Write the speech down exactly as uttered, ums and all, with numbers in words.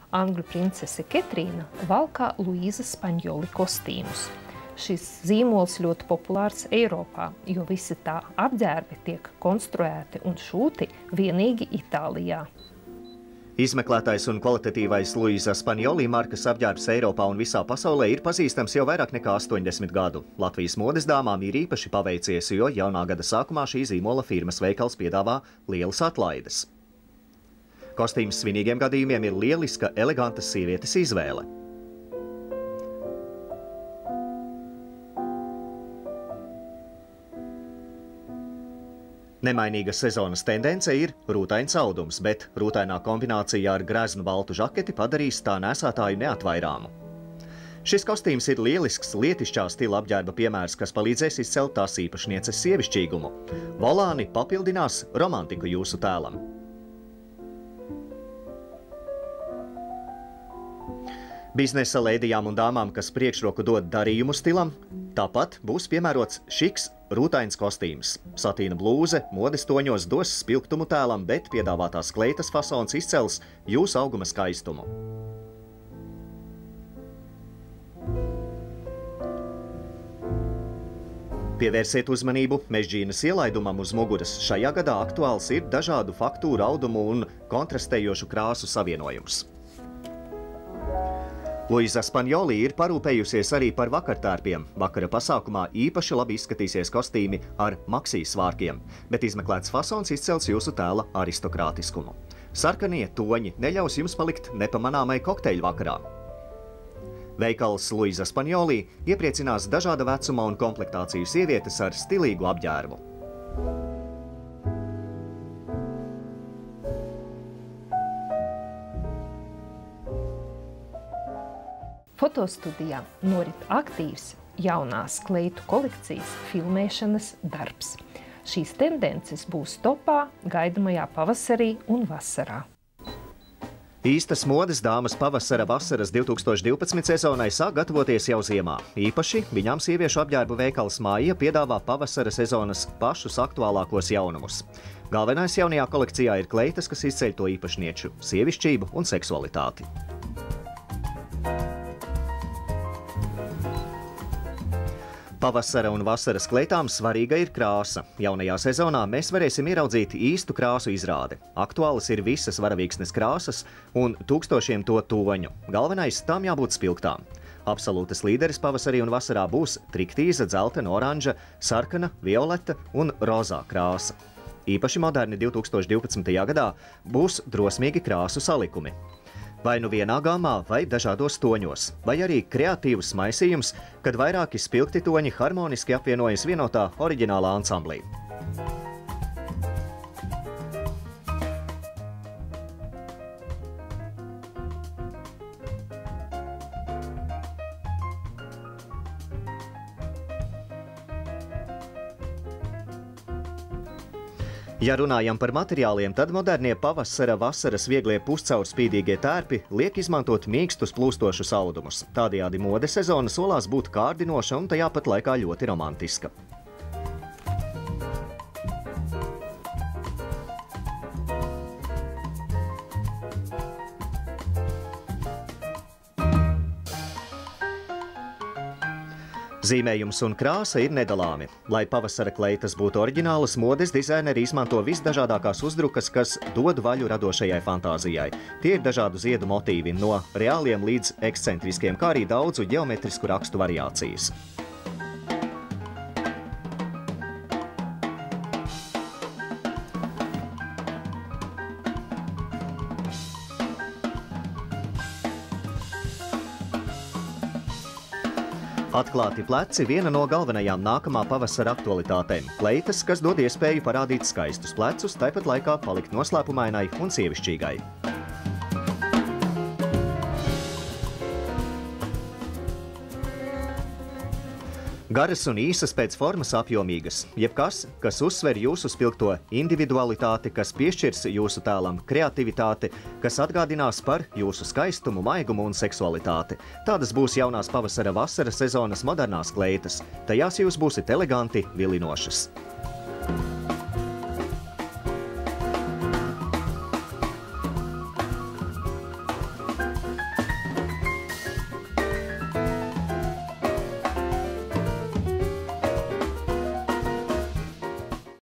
Angļu princese Ketrīna valkā Luīza Spaņjoli kostīmus. Šis zīmols ļoti populārs Eiropā, jo visi tā apģērbi tiek konstruēti un šūti vienīgi Itālijā. Izmeklētais un kvalitatīvais Luīza Spaņjoli markas apģērbs Eiropā un visā pasaulē ir pazīstams jau vairāk nekā astoņdesmit gadu. Latvijas modes dāmām ir īpaši paveicies, jo jaunā gada sākumā šī zīmola firmas veikals piedāvā lielas atlaides. Kostīms svinīgiem gadījumiem ir lieliska, elegantas sievietes izvēle. Nemainīga sezonas tendence ir rūtains audums, bet rūtainā kombinācija ar greznu baltu žaketi padarīs tā nēsātāju neatvairāmu. Šis kostīms ir lielisks lietišķā stila apģērba piemērs, kas palīdzēs izcelt tās īpašnieces sievišķīgumu. Volāni papildinās romantiku jūsu tēlam. Biznesa leidijām un dāmām, kas priekšroku dod darījumu stilam, tāpat būs piemērots šiks rūtains kostīms. Satīna blūze modes toņos dos spilgtumu tēlam, bet piedāvātās kleitas fasons izcels jūsu auguma skaistumu. Pievērsiet uzmanību mežģīnas ielaidumam uz muguras. Šajā gadā aktuāls ir dažādu faktūru, audumu un kontrastējošu krāsu savienojums. Luīza Spaņjoli ir parūpējusies arī par vakartērpiem. Vakara pasākumā īpaši labi izskatīsies kostīmi ar maksijas svārkiem, bet izmeklēts fasons izcels jūsu tēla aristokrātiskumu. Sarkanie toņi neļaus jums palikt nepamanāmai kokteļu vakarā. Veikals Luīza Spaņjoli iepriecinās dažāda vecuma un komplektāciju sievietes ar stilīgu apģērbu. Fotostudijā norit aktīvs jaunās kleitu kolekcijas filmēšanas darbs. Šīs tendences būs topā gaidamajā pavasarī un vasarā. Īstas modes dāmas pavasara-vasaras divi tūkstoši divpadsmit sezonai sāk gatavoties jau ziemā. Īpaši viņām sieviešu apģērbu veikals Māja piedāvā pavasara sezonas pašus aktuālākos jaunumus. Galvenais jaunajā kolekcijā ir kleitas, kas izceļ to īpašnieču sievišķību un seksualitāti. Pavasara un vasaras kleitām svarīga ir krāsa. Jaunajā sezonā mēs varēsim ieraudzīt īstu krāsu izrādi. Aktuālas ir visas varavīksnes krāsas un tūkstošiem to toņu. Galvenais tām jābūt spilgtām. Absolūtas līderis pavasarī un vasarā būs triktīza, dzeltena, oranža, sarkana, violeta un rozā krāsa. Īpaši moderni divi tūkstoši divpadsmitajā gadā būs drosmīgi krāsu salikumi. Vai nu vienā gāmā, vai dažādos toņos, vai arī kreatīvs maisījums, kad vairāki spilgti toņi harmoniski apvienojas vienotā oriģinālā ansamblī. Ja runājam par materiāliem, tad modernie pavasara-vasaras vieglie puscaurspīdīgie tērpi liek izmantot mīkstus plūstošus audumus. Tādējādi mode sezona solās būt kārdinoša un tajā pat laikā ļoti romantiska. Zīmējums un krāsa ir nedalāmi. Lai pavasara kleitas būtu oriģinālas, modes dizaineri izmanto visdažādākās uzdrukas, kas dod vaļu radošajai fantāzijai. Tie ir dažādu ziedu motīvi, no reāliem līdz ekscentriskiem, kā arī daudzu ģeometrisku rakstu variācijas. Atklāti pleci viena no galvenajām nākamā pavasara aktualitātēm. Kleitas, kas dod iespēju parādīt skaistus plecus, tāpat laikā palikt noslēpumainai un sievišķīgai. Garas un īsas pēc formas apjomīgas. Jebkas, kas uzsver jūsu spilgto individualitāti, kas piešķirs jūsu tēlam kreativitāti, kas atgādinās par jūsu skaistumu, maigumu un seksualitāti. Tādas būs jaunās pavasara-vasara sezonas modernās kleitas. Tajās jūs būsiet eleganti, vilinošas.